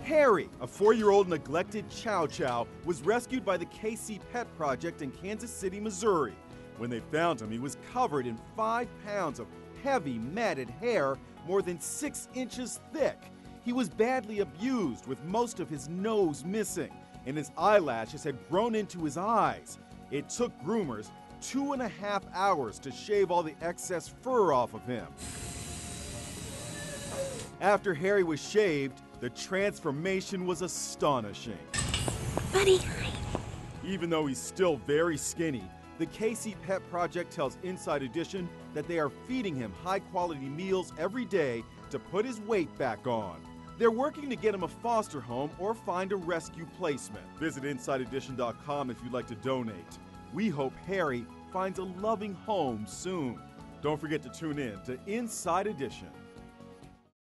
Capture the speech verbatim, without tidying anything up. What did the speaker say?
Harry, a four-year-old neglected Chow Chow, was rescued by the K C Pet Project in Kansas City, Missouri. When they found him, he was covered in five pounds of heavy, matted hair more than six inches thick. He was badly abused, with most of his nose missing, and his eyelashes had grown into his eyes. It took groomers two and a half hours to shave all the excess fur off of him. After Harry was shaved, the transformation was astonishing. Buddy. Even though he's still very skinny, the K C Pet Project tells Inside Edition that they are feeding him high-quality meals every day to put his weight back on. They're working to get him a foster home or find a rescue placement. Visit inside edition dot com if you'd like to donate. We hope Harry finds a loving home soon. Don't forget to tune in to Inside Edition.